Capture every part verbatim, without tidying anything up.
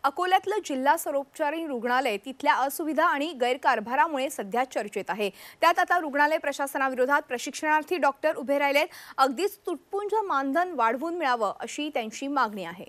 अकोल्यातलं जिल्हा सर्वोपचारी रुग्णालय तिथल्या असुविधा आणि गैरकारभारामुळे सध्या चर्चेत आहे। त्यात आता रुग्णालय प्रशासनाविरोधात प्रशिक्षणार्थी डॉक्टर उभे राहिलेत। अगदीच तुटपुंज मानधन वाढवून मिळावं अशी त्यांची मागणी आहे।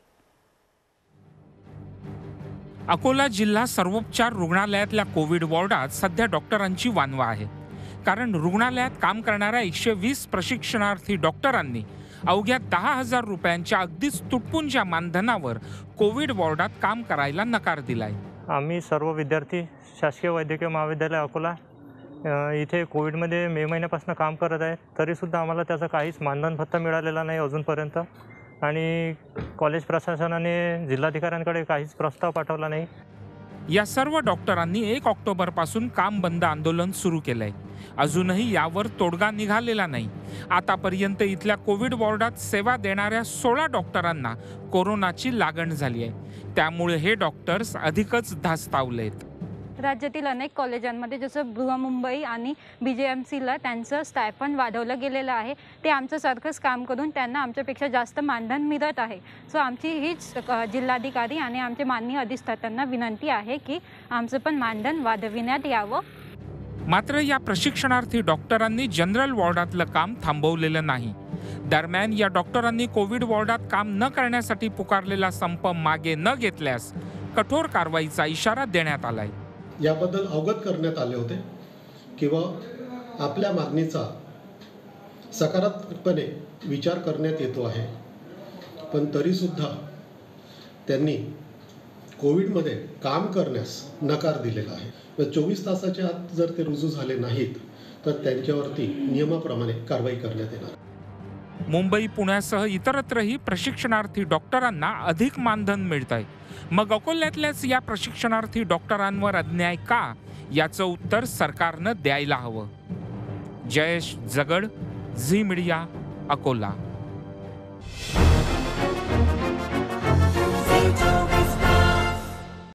अकोला जिल्हा सर्वोपचार रुग्णालयातल्या कोविड वॉर्डात सध्या डॉक्टरांची वानवा आहे। कारण रुग्णालयात काम करणाऱ्या एकशे वीस प्रशिक्षणार्थी डॉक्टरांनी अवघ्या दहा हजार रुपयांच्या अगदीच तुटपुंज्या मानधनावर कोविड वॉर्डात काम करायला नकार दिलाय। आम्ही सर्व विद्यार्थी शासकीय वैद्यकीय महाविद्यालय अकोला इथे कोविडमध्ये मे महिन्यापासून काम करत आहे, तरीसुद्धा आम्हाला त्याचा काहीच मानधन भत्ता मिळालेला नाही अजूनपर्यंत। आणि कॉलेज प्रशासनाने जिल्हाधिकाऱ्यांकडे काहीच प्रस्ताव पाठवला नाही। या सर्व डॉक्टरांनी एक ऑक्टोबर पासून काम बंद आंदोलन सुरू केलंय। अजूनही यावर तोडगा निघालेला नाही। आतापर्यंत इथल्या कोविड वॉर्डात सेवा देणाऱ्या सोळा डॉक्टरांना कोरोनाची लागण झाली आहे। त्यामुळे हे डॉक्टर्स अधिकच धास्तावलेत। राज्यातील अनेक कॉलेजांमध्ये जसं बृहन्मुंबई आणि बी जे एम सीला त्यांचं स्टायफंड वाढवलं गेलेलं आहे। ते आमच्यासारखंच काम करून त्यांना आमच्यापेक्षा जास्त मानधन मिळत आहे। सो आमची हीच जिल्हाधिकारी आणि आमचे माननीय अधिष्ठात्यांना विनंती आहे की आमचं पण मानधन वाढविण्यात यावं। मात्र या प्रशिक्षणार्थी डॉक्टरांनी जनरल वॉर्डातलं काम थांबवलेलं नाही। दरम्यान या डॉक्टरांनी कोविड वॉर्डात काम न करण्यासाठी पुकारलेला संप मागे न घेतल्यास कठोर कारवाईचा इशारा देण्यात आलाय। याबद्दल अवगत करण्यात आले होते किंवा आपल्या मागणीचा सकारात्मकपणे विचार करण्यात येतो आहे, पण तरीसुद्धा त्यांनी कोविडमध्ये काम करण्यास नकार दिलेला आहे। चोवीस तासाच्या आत जर ते रुजू झाले नाहीत तर त्यांच्यावरती नियमाप्रमाणे कारवाई करण्यात येणार। मुंबई पुण्यासह इतरत्रही प्रशिक्षणार्थी डॉक्टरांना अधिक मानधन मिळतंय। मग अकोल्यातल्याच या प्रशिक्षणार्थी डॉक्टरांवर अन्याय का, याचं उत्तर सरकारनं द्यायला हवं। जयेश जगड, झी मीडिया, अकोला।